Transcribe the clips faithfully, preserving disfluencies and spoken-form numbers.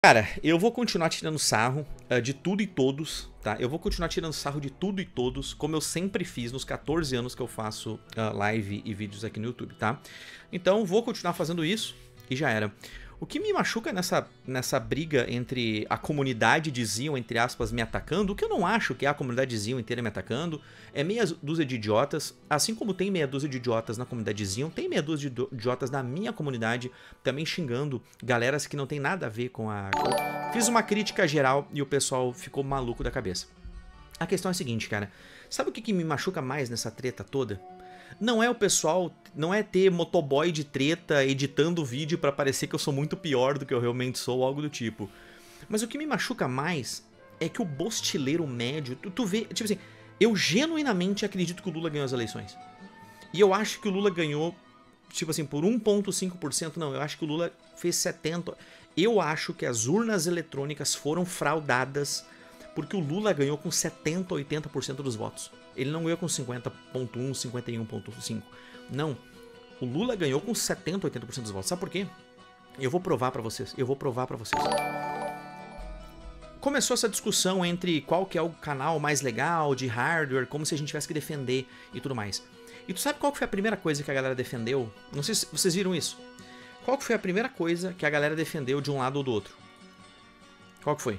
Cara, eu vou continuar tirando sarro uh, de tudo e todos, tá? Eu vou continuar tirando sarro de tudo e todos, como eu sempre fiz nos quatorze anos que eu faço uh, live e vídeos aqui no YouTube, tá? Então, vou continuar fazendo isso e já era. O que me machuca nessa, nessa briga entre a comunidade de Zion, entre aspas, me atacando, o que eu não acho que é a comunidade de Zion inteira me atacando, é meia dúzia de idiotas, assim como tem meia dúzia de idiotas na comunidade de Zion, tem meia dúzia de idiotas na minha comunidade também xingando galeras que não tem nada a ver com a... Fiz uma crítica geral e o pessoal ficou maluco da cabeça. A questão é a seguinte, cara, sabe o que, que me machuca mais nessa treta toda? Não é o pessoal, não é ter motoboy de treta editando o vídeo pra parecer que eu sou muito pior do que eu realmente sou ou algo do tipo. Mas o que me machuca mais é que o bostileiro médio, tu, tu vê, tipo assim, eu genuinamente acredito que o Lula ganhou as eleições. E eu acho que o Lula ganhou, tipo assim, por um vírgula cinco por cento, não, eu acho que o Lula fez setenta por cento. Eu acho que as urnas eletrônicas foram fraudadas porque o Lula ganhou com setenta, oitenta por cento dos votos. Ele não ganhou com cinquenta vírgula um, cinquenta e um vírgula cinco. Não. O Lula ganhou com setenta, oitenta por cento dos votos. Sabe por quê? Eu vou provar pra vocês. Eu vou provar pra vocês. Começou essa discussão entre qual que é o canal mais legal de hardware, como se a gente tivesse que defender e tudo mais. E tu sabe qual que foi a primeira coisa que a galera defendeu? Não sei se vocês viram isso. Qual que foi a primeira coisa que a galera defendeu de um lado ou do outro? Qual que foi?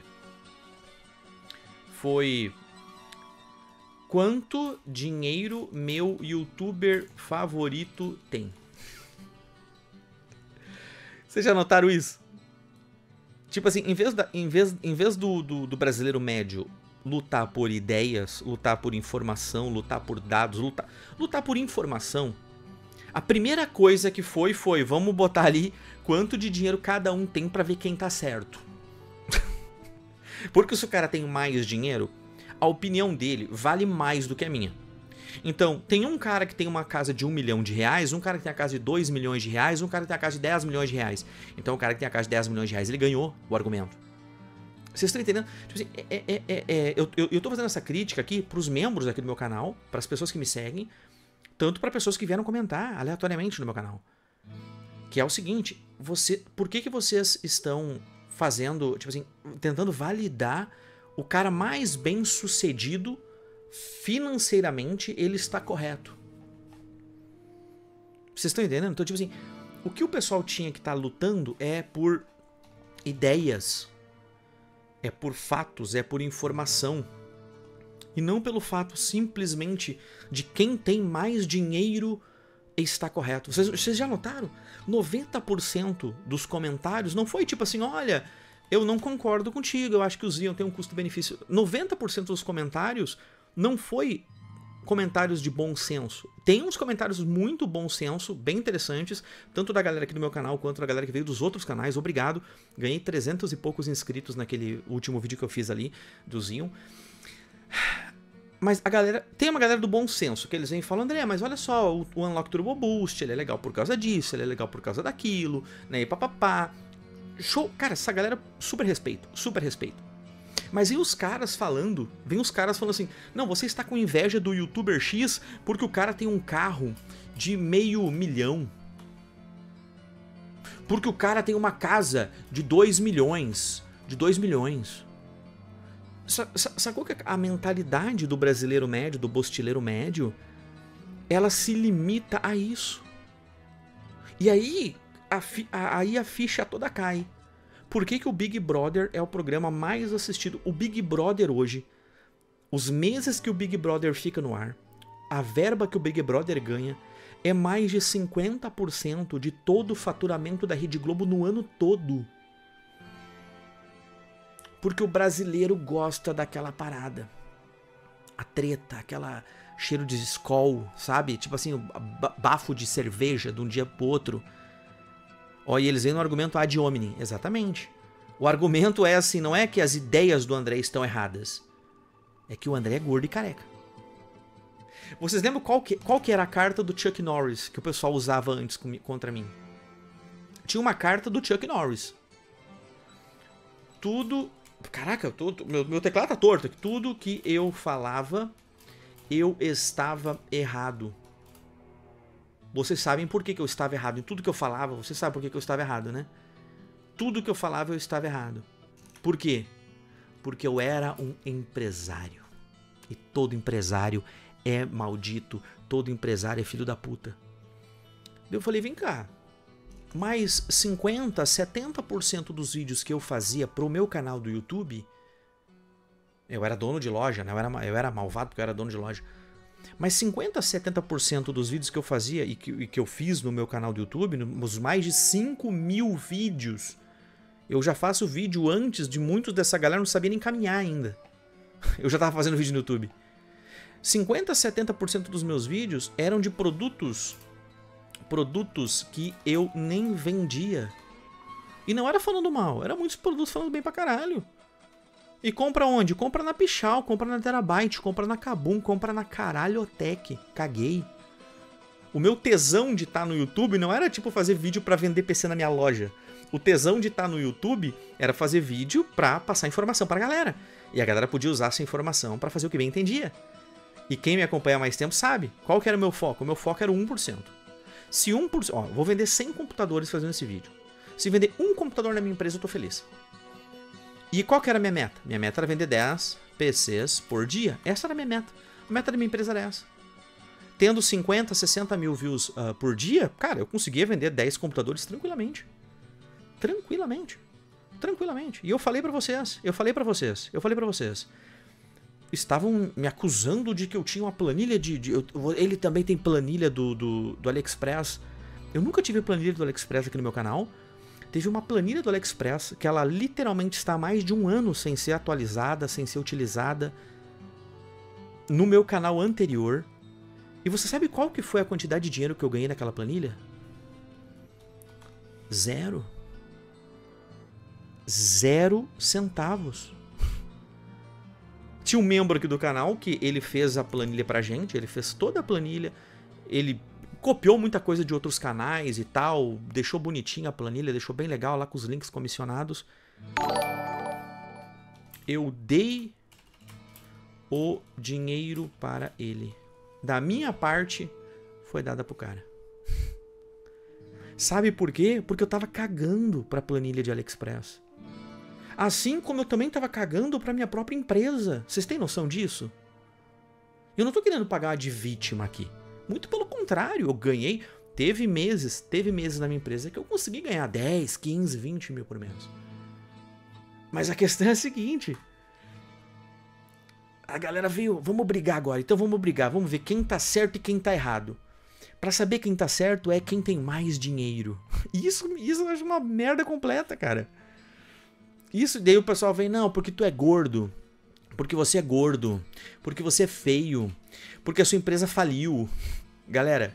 Foi... Quanto dinheiro meu youtuber favorito tem? Vocês já notaram isso? Tipo assim, em vez, da, em vez, em vez do, do, do brasileiro médio lutar por ideias, lutar por informação, lutar por dados, lutar, lutar por informação, a primeira coisa que foi, foi, vamos botar ali quanto de dinheiro cada um tem pra ver quem tá certo. Porque se o cara tem mais dinheiro, a opinião dele vale mais do que a minha. Então, tem um cara que tem uma casa de um milhão de reais, um cara que tem a casa de dois milhões de reais, um cara que tem a casa de dez milhões de reais. Então, o cara que tem a casa de dez milhões de reais, ele ganhou o argumento. Vocês estão entendendo? Tipo assim, é, é, é, é, eu, eu, eu tô fazendo essa crítica aqui pros membros aqui do meu canal, pras pessoas que me seguem, tanto para pessoas que vieram comentar aleatoriamente no meu canal. Que é o seguinte, você, por que que vocês estão fazendo, tipo assim, tentando validar o cara mais bem sucedido financeiramente, ele está correto? Vocês estão entendendo? Então, tipo assim, o que o pessoal tinha que estar lutando é por ideias, é por fatos, é por informação. E não pelo fato simplesmente de quem tem mais dinheiro está correto. Vocês, vocês já notaram? noventa por cento dos comentários não foi tipo assim, olha, eu não concordo contigo, eu acho que o Zion tem um custo-benefício. noventa por cento dos comentários não foi comentários de bom senso. Tem uns comentários muito bom senso, bem interessantes, tanto da galera aqui do meu canal quanto da galera que veio dos outros canais. Obrigado. Ganhei trezentos e poucos inscritos naquele último vídeo que eu fiz ali do Zion. Mas a galera, tem uma galera do bom senso, que eles vêm e falam, André, mas olha só, o, o Unlock Turbo Boost, ele é legal por causa disso, ele é legal por causa daquilo, né, e papapá. Show, cara, essa galera, super respeito, super respeito. Mas e os caras falando, vem os caras falando assim, não, você está com inveja do YouTuber X porque o cara tem um carro de meio milhão. Porque o cara tem uma casa de dois milhões, de dois milhões. Sacou que a mentalidade do brasileiro médio, do bostileiro médio, ela se limita a isso. E aí a, fi, a, aí a ficha toda cai. Por que que o Big Brother é o programa mais assistido? O Big Brother hoje, os meses que o Big Brother fica no ar, a verba que o Big Brother ganha é mais de cinquenta por cento de todo o faturamento da Rede Globo no ano todo. Porque o brasileiro gosta daquela parada. A treta, aquela cheiro de Skol, sabe? Tipo assim, bafo de cerveja de um dia pro outro. Ó, e eles vêm no argumento ad hominem. Exatamente. O argumento é assim, não é que as ideias do André estão erradas. É que o André é gordo e careca. Vocês lembram qual que, qual que era a carta do Chuck Norris que o pessoal usava antes contra mim? Tinha uma carta do Chuck Norris. Tudo... Caraca, eu tô, meu, meu teclado tá torto. Tudo que eu falava, eu estava errado. Vocês sabem por que que eu estava errado. Em tudo que eu falava, vocês sabem por que que eu estava errado, né? Tudo que eu falava, eu estava errado. Por quê? Porque eu era um empresário. E todo empresário é maldito, todo empresário é filho da puta. Eu falei, vem cá, mas cinquenta, setenta por cento dos vídeos que eu fazia pro meu canal do YouTube, eu era dono de loja, né? eu, era, eu era malvado porque eu era dono de loja, mas cinquenta, setenta por cento dos vídeos que eu fazia e que, e que eu fiz no meu canal do YouTube, nos mais de cinco mil vídeos, eu já faço vídeo antes de muitos dessa galera não sabia nem caminhar ainda. Eu já tava fazendo vídeo no YouTube. cinquenta, setenta por cento dos meus vídeos eram de produtos produtos que eu nem vendia. E não era falando mal, era muitos produtos falando bem pra caralho. E compra onde? Compra na Pichau, compra na Terabyte, compra na Kabum, compra na Caralhotech. Caguei. O meu tesão de estar no YouTube não era tipo fazer vídeo pra vender P C na minha loja. O tesão de estar no YouTube era fazer vídeo pra passar informação pra galera. E a galera podia usar essa informação pra fazer o que bem entendia. E quem me acompanha há mais tempo sabe. Qual que era o meu foco? O meu foco era o um por cento. Se um por cento... Ó, vou vender cem computadores fazendo esse vídeo. Se vender um computador na minha empresa, eu tô feliz. E qual que era a minha meta? Minha meta era vender dez P Cs por dia. Essa era a minha meta. A meta da minha empresa era essa. Tendo cinquenta, sessenta mil views uh, por dia, cara, eu conseguia vender dez computadores tranquilamente. Tranquilamente. Tranquilamente. E eu falei pra vocês, eu falei pra vocês, eu falei pra vocês. Estavam me acusando de que eu tinha uma planilha de... de eu, ele também tem planilha do, do, do AliExpress. Eu nunca tive planilha do AliExpress aqui no meu canal. Teve uma planilha do AliExpress que ela literalmente está há mais de um ano sem ser atualizada, sem ser utilizada no meu canal anterior. E você sabe qual que foi a quantidade de dinheiro que eu ganhei naquela planilha? Zero. Zero centavos. Tinha um membro aqui do canal que ele fez a planilha pra gente, ele fez toda a planilha, ele copiou muita coisa de outros canais e tal, deixou bonitinha a planilha, deixou bem legal lá com os links comissionados. Eu dei o dinheiro para ele. Da minha parte, foi dada pro cara. Sabe por quê? Porque eu tava cagando pra planilha de AliExpress. Assim como eu também estava cagando para minha própria empresa. Vocês têm noção disso? Eu não estou querendo pagar de vítima aqui. Muito pelo contrário, eu ganhei... Teve meses, teve meses na minha empresa que eu consegui ganhar dez, quinze, vinte mil por mês. Mas a questão é a seguinte. A galera veio, vamos brigar agora. Então vamos brigar, vamos ver quem tá certo e quem tá errado. Para saber quem tá certo é quem tem mais dinheiro. Isso, isso eu acho uma merda completa, cara. Isso, daí o pessoal vem, não, porque tu é gordo, porque você é gordo, porque você é feio, porque a sua empresa faliu. Galera,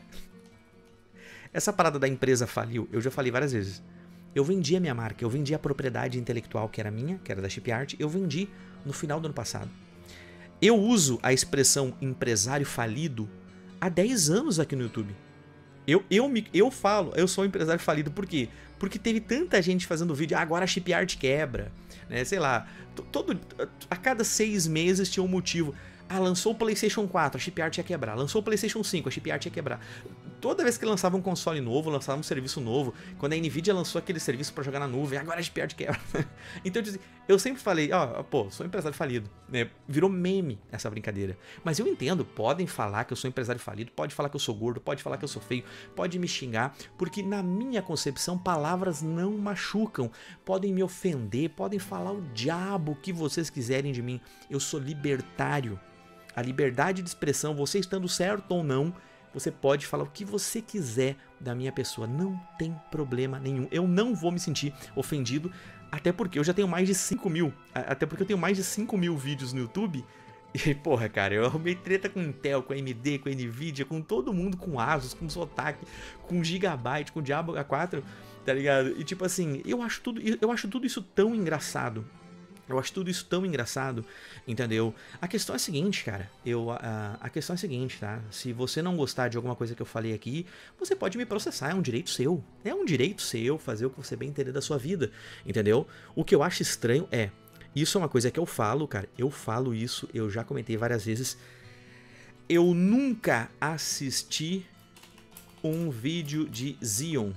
essa parada da empresa faliu, eu já falei várias vezes. Eu vendi a minha marca, eu vendi a propriedade intelectual que era minha, que era da Chipart, eu vendi no final do ano passado. Eu uso a expressão empresário falido há dez anos aqui no YouTube. Eu, eu, me, eu falo, eu sou um empresário falido, por quê? Porque teve tanta gente fazendo vídeo, ah, agora a Chipart quebra, né? Sei lá, todo, a cada seis meses tinha um motivo. Ah, lançou o PlayStation quatro, a Chipart ia quebrar. Lançou o PlayStation cinco, a Chipart ia quebrar. Toda vez que lançava um console novo, lançava um serviço novo, quando a Nvidia lançou aquele serviço para jogar na nuvem, agora a Chipart quebra. Então eu sempre falei, ó, oh, pô, sou empresário falido. Né? Virou meme essa brincadeira. Mas eu entendo, podem falar que eu sou empresário falido, pode falar que eu sou gordo, pode falar que eu sou feio, pode me xingar, porque na minha concepção palavras não machucam. Podem me ofender, podem falar o diabo que vocês quiserem de mim. Eu sou libertário. A liberdade de expressão, você estando certo ou não, você pode falar o que você quiser da minha pessoa. Não tem problema nenhum. Eu não vou me sentir ofendido, até porque eu já tenho mais de cinco mil. Até porque eu tenho mais de cinco mil vídeos no YouTube. E, porra, cara, eu arrumei treta com Intel, com A M D, com Nvidia, com todo mundo, com Asus, com Zotac, com Gigabyte, com Diabo H quatro, tá ligado? E tipo assim, eu acho tudo, eu acho tudo isso tão engraçado. Eu acho tudo isso tão engraçado, entendeu? A questão é a seguinte, cara. Eu, a, a questão é a seguinte, tá? Se você não gostar de alguma coisa que eu falei aqui, você pode me processar, é um direito seu. É um direito seu fazer o que você bem entender da sua vida, entendeu? O que eu acho estranho é... Isso é uma coisa que eu falo, cara. Eu falo isso, eu já comentei várias vezes. Eu nunca assisti um vídeo de Xeon.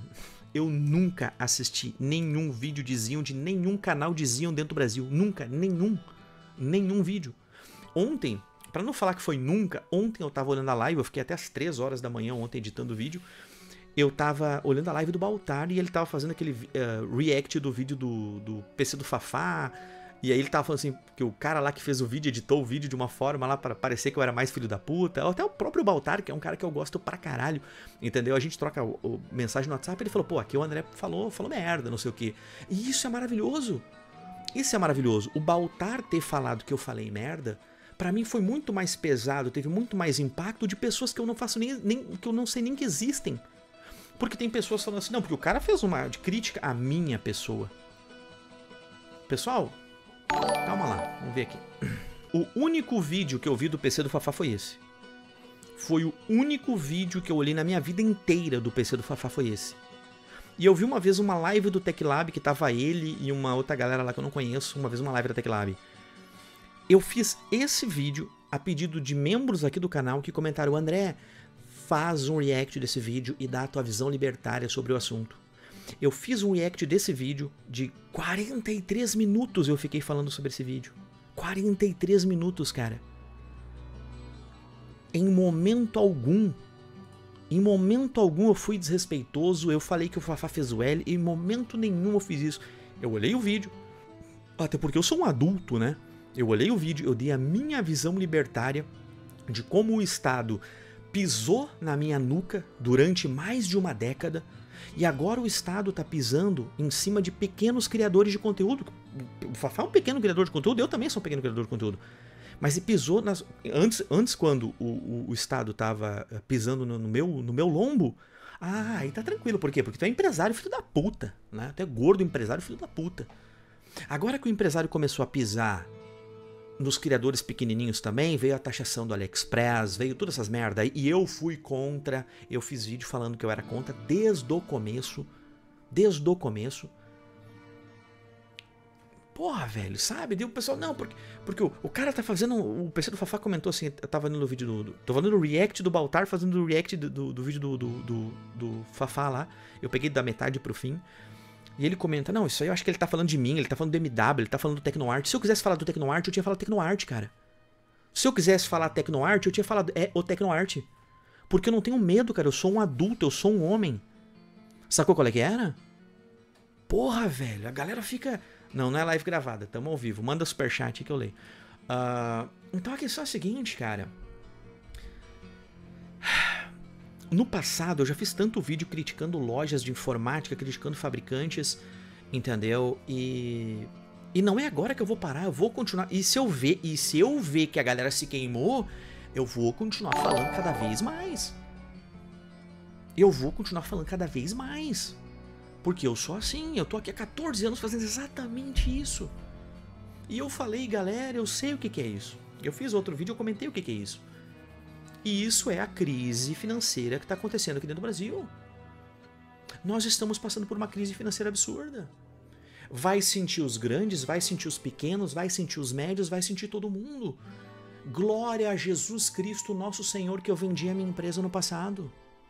eu nunca assisti nenhum vídeo de Zion, de nenhum canal de Zion dentro do Brasil. Nunca, nenhum. Nenhum vídeo. Ontem, pra não falar que foi nunca, ontem eu tava olhando a live, eu fiquei até as três horas da manhã ontem editando o vídeo. Eu tava olhando a live do Baltar e ele tava fazendo aquele uh, react do vídeo do, do P C do Fafá. E aí ele tava falando assim, que o cara lá que fez o vídeo, editou o vídeo de uma forma lá pra parecer que eu era mais filho da puta. Até o próprio Baltar, que é um cara que eu gosto pra caralho, entendeu? A gente troca o, o mensagem no WhatsApp e ele falou, pô, aqui o André falou, falou merda, não sei o quê. E isso é maravilhoso. Isso é maravilhoso. O Baltar ter falado que eu falei merda, pra mim foi muito mais pesado, teve muito mais impacto de pessoas que eu não faço nem, nem que eu não sei nem que existem. Porque tem pessoas falando assim, não, porque o cara fez uma de crítica à minha pessoa. Pessoal, calma lá, vamos ver aqui. O único vídeo que eu vi do P C do Fafá foi esse. Foi o único vídeo que eu olhei na minha vida inteira do P C do Fafá foi esse. E eu vi uma vez uma live do TechLab que tava ele e uma outra galera lá que eu não conheço, uma vez uma live da TechLab. Eu fiz esse vídeo a pedido de membros aqui do canal que comentaram, André, faz um react desse vídeo e dá a tua visão libertária sobre o assunto. Eu fiz um react desse vídeo de quarenta e três minutos eu fiquei falando sobre esse vídeo. quarenta e três minutos, cara. Em momento algum, em momento algum eu fui desrespeitoso, eu falei que o Fafá fez o L, e em momento nenhum eu fiz isso. Eu olhei o vídeo, até porque eu sou um adulto, né? Eu olhei o vídeo, eu dei a minha visão libertária de como o Estado pisou na minha nuca durante mais de uma década, e agora o Estado está pisando em cima de pequenos criadores de conteúdo. O Fafá é um pequeno criador de conteúdo, eu também sou um pequeno criador de conteúdo. Mas ele pisou nas... Antes, antes quando o, o, o Estado estava pisando no, no, meu, no meu lombo, ah, aí tá tranquilo. Por quê? Porque tu é empresário filho da puta, né? Tu é gordo empresário filho da puta. Agora que o empresário começou a pisar nos criadores pequenininhos também, veio a taxação do AliExpress, veio todas essas merda aí, e eu fui contra, eu fiz vídeo falando que eu era contra desde o começo, desde o começo. Porra, velho, sabe? Deu o pessoal, não, porque, porque o, o cara tá fazendo, o P C do Fafá comentou assim, eu tava vendo o vídeo do, do tô fazendo o react do Baltar, fazendo o react do, do, do vídeo do, do, do, do Fafá lá, eu peguei da metade pro fim. E ele comenta, não, isso aí eu acho que ele tá falando de mim, ele tá falando do M W, ele tá falando do Tecnoarte. Se eu quisesse falar do Tecnoarte, eu tinha falado Tecnoarte, cara. Se eu quisesse falar Tecnoarte, eu tinha falado é o Tecnoarte. Porque eu não tenho medo, cara, eu sou um adulto, eu sou um homem. Sacou qual é que era? Porra, velho, a galera fica... Não, não é live gravada, tamo ao vivo, manda superchat que eu leio. Uh, então a questão é a seguinte, cara... No passado, eu já fiz tanto vídeo criticando lojas de informática, criticando fabricantes, entendeu? E, e não é agora que eu vou parar, eu vou continuar. E se eu ver, e se eu ver que a galera se queimou, eu vou continuar falando cada vez mais. Eu vou continuar falando cada vez mais. Porque eu sou assim, eu tô aqui há quatorze anos fazendo exatamente isso. E eu falei, galera, eu sei o que, que é isso. Eu fiz outro vídeo, eu comentei o que, que é isso. E isso é a crise financeira que está acontecendo aqui dentro do Brasil. Nós estamos passando por uma crise financeira absurda. Vai sentir os grandes, vai sentir os pequenos, vai sentir os médios, vai sentir todo mundo. Glória a Jesus Cristo, nosso Senhor, que eu vendi a minha empresa no passado.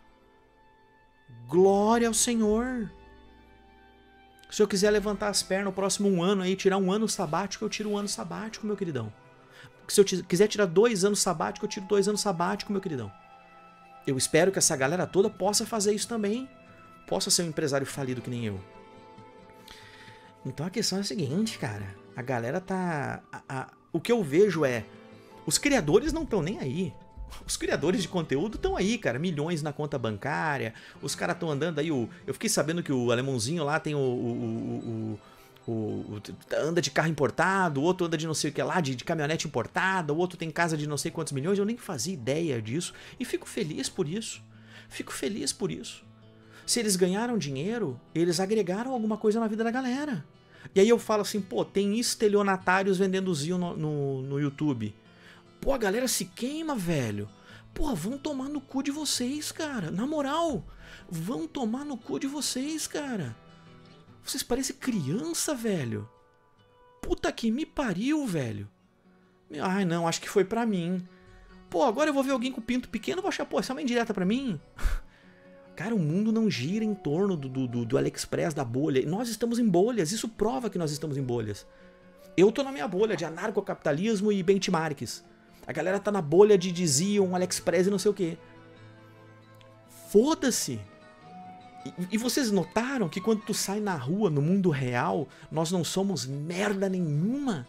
Glória ao Senhor. Se eu quiser levantar as pernas no próximo um ano aí, tirar um ano sabático, eu tiro um ano sabático, meu queridão. Se eu quiser tirar dois anos sabático, eu tiro dois anos sabático, meu queridão. Eu espero que essa galera toda possa fazer isso também. Possa ser um empresário falido que nem eu. Então a questão é a seguinte, cara. A galera tá... A, a, o que eu vejo é... Os criadores não estão nem aí. Os criadores de conteúdo estão aí, cara. Milhões na conta bancária. Os caras estão andando aí. O, eu fiquei sabendo que o alemãozinho lá tem o... o, o, o O, o, anda de carro importado, o outro anda de não sei o que lá, de, de caminhonete importada, o outro tem casa de não sei quantos milhões, eu nem fazia ideia disso, e fico feliz por isso, fico feliz por isso. Se eles ganharam dinheiro, eles agregaram alguma coisa na vida da galera. E aí eu falo assim, pô, tem estelionatários vendendo Zion no, no, no YouTube. Pô, a galera se queima, velho. Pô, vão tomar no cu de vocês, cara, na moral, vão tomar no cu de vocês, cara. Vocês parecem criança, velho. Puta que me pariu, velho. Ai, não, acho que foi pra mim. Pô, agora eu vou ver alguém com pinto pequeno e vou achar, pô, essa é uma indireta pra mim? Cara, o mundo não gira em torno do, do, do, do AliExpress, da bolha. Nós estamos em bolhas, isso prova que nós estamos em bolhas. Eu tô na minha bolha de anarcocapitalismo e benchmarks. A galera tá na bolha de Dizion, AliExpress e não sei o quê. Foda-se. E, e vocês notaram que quando tu sai na rua, no mundo real, nós não somos merda nenhuma?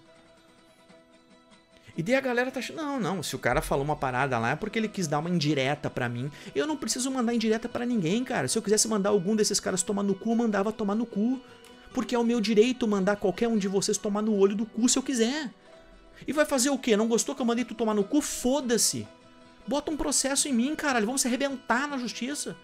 E daí a galera tá achando, não, não, se o cara falou uma parada lá é porque ele quis dar uma indireta pra mim. Eu não preciso mandar indireta pra ninguém, cara. Se eu quisesse mandar algum desses caras tomar no cu, eu mandava tomar no cu. Porque é o meu direito mandar qualquer um de vocês tomar no olho do cu se eu quiser. E vai fazer o quê? Não gostou que eu mandei tu tomar no cu? Foda-se. Bota um processo em mim, caralho. Vamos se arrebentar na justiça.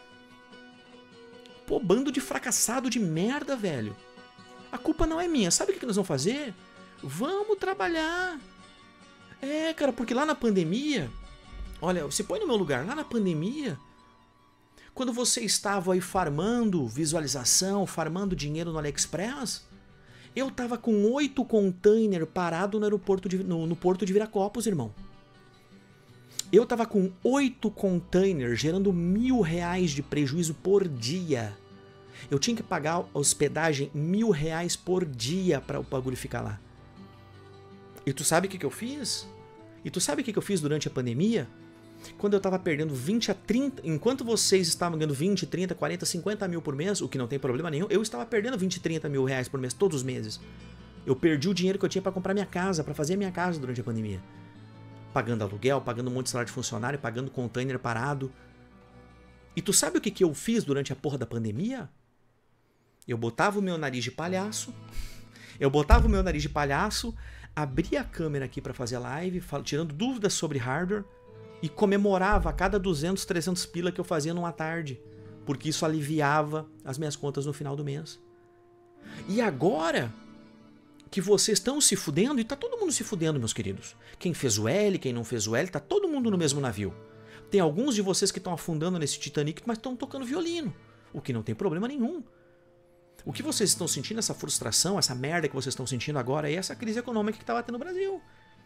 Pô, bando de fracassado de merda, velho. A culpa não é minha. Sabe o que nós vamos fazer? Vamos trabalhar. É, cara, porque lá na pandemia... Olha, você põe no meu lugar. Lá na pandemia... Quando você estava aí farmando visualização, farmando dinheiro no AliExpress, eu tava com oito containers parados no aeroporto de, no, no porto de Viracopos, irmão. Eu tava com oito containers gerando mil reais de prejuízo por dia. Eu tinha que pagar a hospedagem mil reais por dia para o bagulho ficar lá. E tu sabe o que, que eu fiz? E tu sabe o que, que eu fiz durante a pandemia? Quando eu tava perdendo vinte a trinta, enquanto vocês estavam ganhando vinte, trinta, quarenta, cinquenta mil por mês, o que não tem problema nenhum, eu estava perdendo vinte, trinta mil reais por mês todos os meses. Eu perdi o dinheiro que eu tinha para comprar minha casa, para fazer minha casa durante a pandemia. Pagando aluguel, pagando um monte de salário de funcionário, pagando container parado. E tu sabe o que, que eu fiz durante a porra da pandemia? Eu botava o meu nariz de palhaço, eu botava o meu nariz de palhaço, abria a câmera aqui para fazer live, tirando dúvidas sobre hardware, e comemorava a cada duzentos, trezentos pila que eu fazia numa tarde, porque isso aliviava as minhas contas no final do mês. E agora que vocês estão se fudendo, e tá todo mundo se fudendo, meus queridos. Quem fez o L, quem não fez o L, tá todo mundo no mesmo navio. Tem alguns de vocês que estão afundando nesse Titanic, mas estão tocando violino, o que não tem problema nenhum. O que vocês estão sentindo, essa frustração, essa merda que vocês estão sentindo agora, é essa crise econômica que tá batendo no Brasil.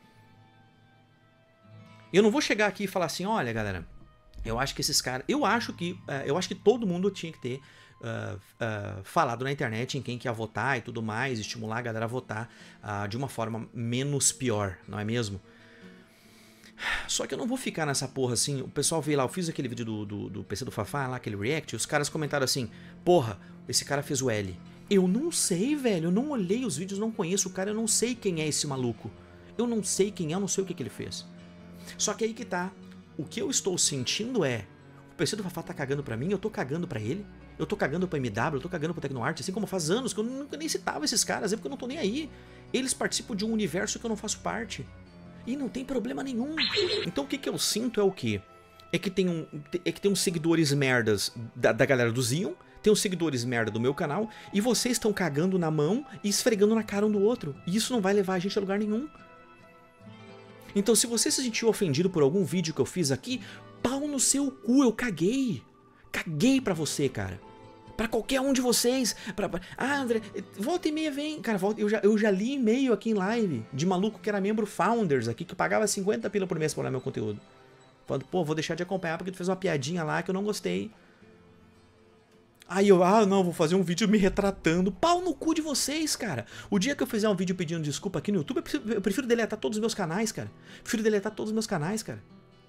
Eu não vou chegar aqui e falar assim, olha, galera, eu acho que esses caras... Eu acho que uh, eu acho que todo mundo tinha que ter uh, uh, falado na internet em quem que ia votar e tudo mais, estimular a galera a votar uh, de uma forma menos pior, não é mesmo? Só que eu não vou ficar nessa porra assim, o pessoal veio lá, eu fiz aquele vídeo do, do, do P C do Fafá, lá, aquele react, e os caras comentaram assim, porra, esse cara fez o L. Eu não sei, velho, eu não olhei os vídeos, não conheço o cara, eu não sei quem é esse maluco. Eu não sei quem é, eu não sei o que, que ele fez. Só que aí que tá, o que eu estou sentindo é, o P C do Fafá tá cagando pra mim, eu tô cagando pra ele, eu tô cagando pra M W, eu tô cagando pro Tecnoarte, assim como faz anos que eu nunca nem citava esses caras, é porque eu não tô nem aí. Eles participam de um universo que eu não faço parte. E não tem problema nenhum. Então o que, que eu sinto é o quê? É que tem, um, é que tem uns seguidores merdas da, da galera do Zion, tem uns seguidores merda do meu canal, e vocês estão cagando na mão e esfregando na cara um do outro. E isso não vai levar a gente a lugar nenhum. Então se você se sentiu ofendido por algum vídeo que eu fiz aqui, pau no seu cu, eu caguei. Caguei pra você, cara. Pra qualquer um de vocês. Pra, pra... Ah, André, volta e meia vem. Cara, volta... eu, já, eu já li e-mail aqui em live de maluco que era membro Founders aqui, que pagava cinquenta pila por mês pra olhar meu conteúdo. Falando, pô, vou deixar de acompanhar porque tu fez uma piadinha lá que eu não gostei. Aí eu, ah, não, vou fazer um vídeo me retratando. Pau no cu de vocês, cara. O dia que eu fizer um vídeo pedindo desculpa aqui no YouTube, eu prefiro, eu prefiro deletar todos os meus canais, cara. Prefiro deletar todos os meus canais, cara.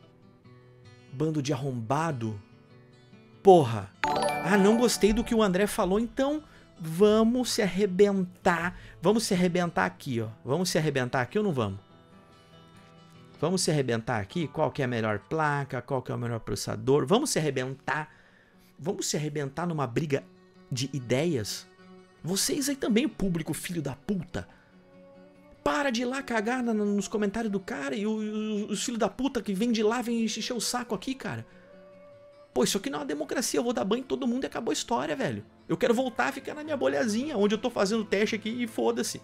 Bando de arrombado. Porra. Ah, não gostei do que o André falou, então vamos se arrebentar. Vamos se arrebentar aqui, ó. Vamos se arrebentar aqui ou não vamos? Vamos se arrebentar aqui? Qual que é a melhor placa? Qual que é o melhor processador? Vamos se arrebentar. Vamos se arrebentar numa briga de ideias? Vocês aí também, público filho da puta. Para de ir lá cagar na, nos comentários do cara e os, os filhos da puta que vem de lá vem encher o saco aqui, cara. Pô, isso aqui não é uma democracia, eu vou dar banho em todo mundo e acabou a história, velho. Eu quero voltar a ficar na minha bolhazinha, onde eu tô fazendo teste aqui e foda-se.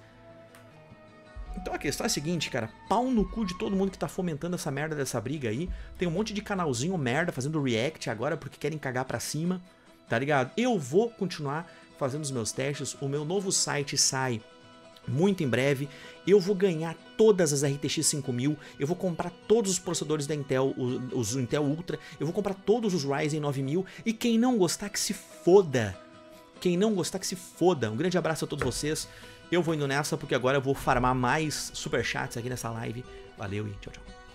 Então a questão é a seguinte, cara, pau no cu de todo mundo que tá fomentando essa merda dessa briga aí. Tem um monte de canalzinho merda fazendo react agora porque querem cagar pra cima, tá ligado? Eu vou continuar fazendo os meus testes, o meu novo site sai muito em breve. Eu vou ganhar todas as R T X cinco mil, eu vou comprar todos os processadores da Intel, os, os Intel Ultra, eu vou comprar todos os Ryzen nove mil, e quem não gostar que se foda. Quem não gostar que se foda. Um grande abraço a todos vocês. Eu vou indo nessa porque agora eu vou farmar mais superchats aqui nessa live. Valeu e tchau, tchau.